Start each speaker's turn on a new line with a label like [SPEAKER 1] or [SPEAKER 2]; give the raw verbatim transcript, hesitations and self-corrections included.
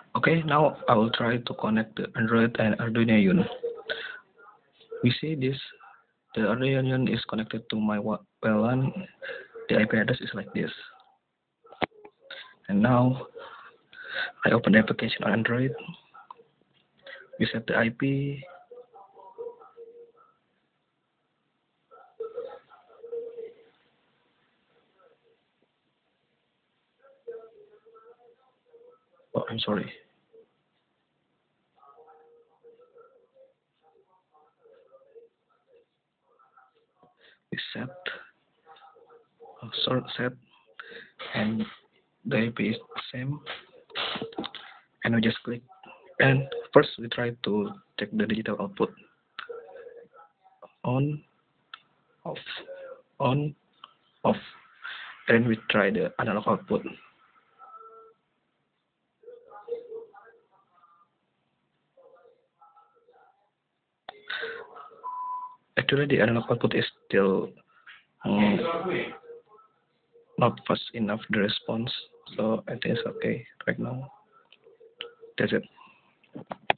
[SPEAKER 1] Okay, now I will try to connect the Android and Arduino Yun. We see this, the Arduino Yun is connected to my P L A N. The I P address is like this. And now I open the application on Android. We set the I P. Oh, I'm sorry. We set, oh, sort set, and the I P is the same. And we just click. And first we try to check the digital output. On, off, on, off. Then we try the analog output. Actually, the analog output is still um, not fast enough, the response. So I think it's okay right now. That's it.